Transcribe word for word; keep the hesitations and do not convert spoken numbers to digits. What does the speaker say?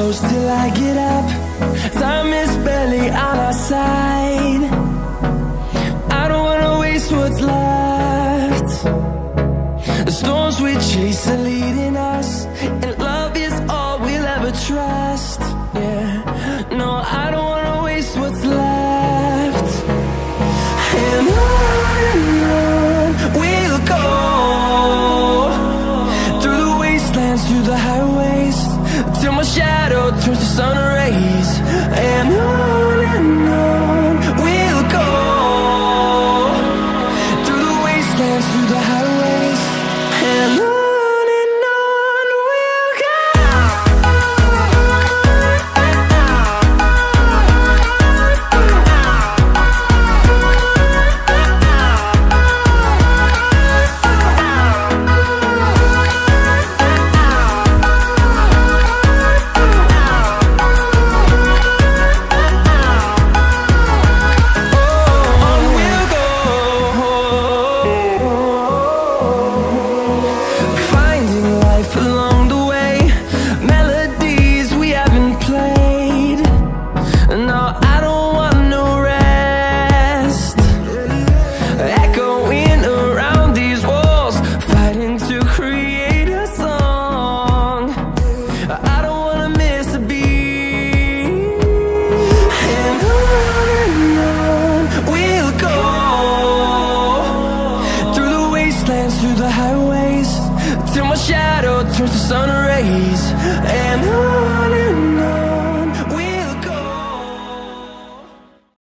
close till I get up. Time is barely on our side. I don't wanna waste what's left. The storms we chase are